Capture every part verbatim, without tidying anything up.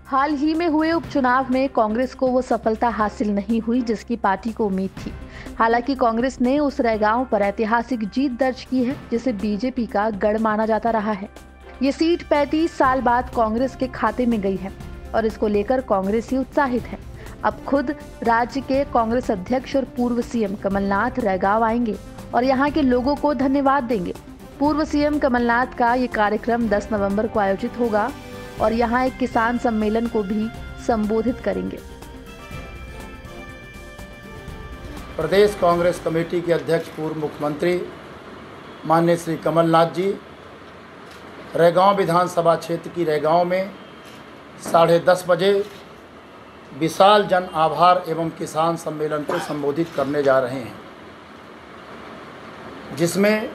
हाल ही में हुए उपचुनाव में कांग्रेस को वो सफलता हासिल नहीं हुई जिसकी पार्टी को उम्मीद थी। हालांकि कांग्रेस ने उस रैगांव पर ऐतिहासिक जीत दर्ज की है जिसे बीजेपी का गढ़ माना जाता रहा है। ये सीट पैंतीस साल बाद कांग्रेस के खाते में गई है और इसको लेकर कांग्रेसी उत्साहित है। अब खुद राज्य के कांग्रेस अध्यक्ष और पूर्व सीएम कमलनाथ रैगांव आएंगे और यहाँ के लोगों को धन्यवाद देंगे। पूर्व सीएम कमलनाथ का ये कार्यक्रम दस नवंबर को आयोजित होगा और यहाँ एक किसान सम्मेलन को भी संबोधित करेंगे। प्रदेश कांग्रेस कमेटी के अध्यक्ष पूर्व मुख्यमंत्री माननीय श्री कमलनाथ जी रैगांव विधानसभा क्षेत्र की रैगांव में साढ़े दस बजे विशाल जन आभार एवं किसान सम्मेलन को संबोधित करने जा रहे हैं, जिसमें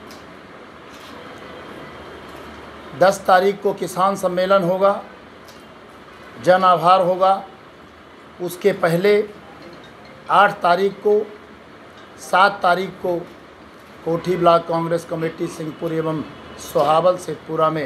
दस तारीख को किसान सम्मेलन होगा, जन आभार होगा। उसके पहले आठ तारीख को, सात तारीख को कोठी ब्लॉक कांग्रेस कमेटी सिंहपुर एवं सोहावल शेखपुरा में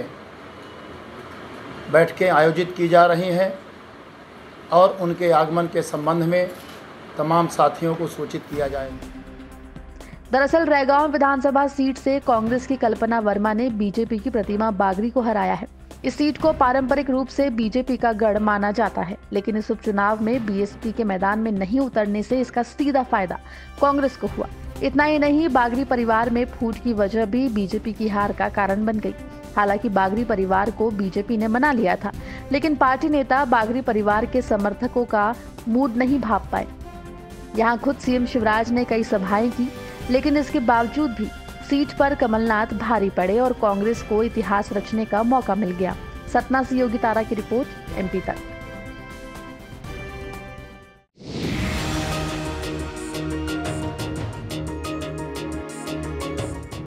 बैठकें आयोजित की जा रही हैं और उनके आगमन के संबंध में तमाम साथियों को सूचित किया जाएगा। दरअसल रैगांव विधानसभा सीट से कांग्रेस की कल्पना वर्मा ने बीजेपी की प्रतिमा बागरी को हराया है। इस सीट को पारंपरिक रूप से बीजेपी का गढ़ माना जाता है, लेकिन इस उपचुनाव में बीएसपी के मैदान में नहीं उतरने से इसका सीधा फायदा कांग्रेस को हुआ। इतना ही नहीं, बागरी परिवार में फूट की वजह भी बीजेपी की हार का कारण बन गई। हालांकि बागरी परिवार को बीजेपी ने मना लिया था, लेकिन पार्टी नेता बागरी परिवार के समर्थकों का मूड नहीं भाप पाए। यहाँ खुद सीएम शिवराज ने कई सभाएं की, लेकिन इसके बावजूद भी सीट पर कमलनाथ भारी पड़े और कांग्रेस को इतिहास रचने का मौका मिल गया। सतना से योगी तारा की रिपोर्ट, एमपी तक।